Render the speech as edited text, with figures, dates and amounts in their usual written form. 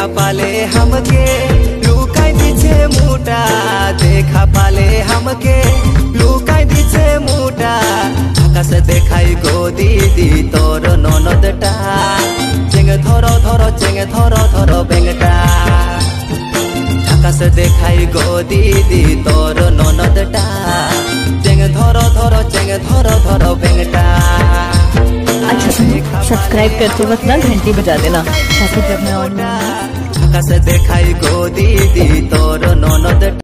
पाले हमके लुकाई दीछे मुटा, देखा पाले हमके लुकाई दीछे मुटा। आकाश देखाई गो दीदी तोर ननदटा, चेंगे थरो थरो चेंगे थरो थरो बेंगटा। आकाश देखाई गो दीदी तोर ननदटा, चेंगे थरो थरो चेंगे थरो थरो बेंगटा। अच्छा सब्सक्राइब करते वक्त ना घंटी बजा देना ताकि जब मैं और आकाश देखाई गो दीदी तोर ननदटा।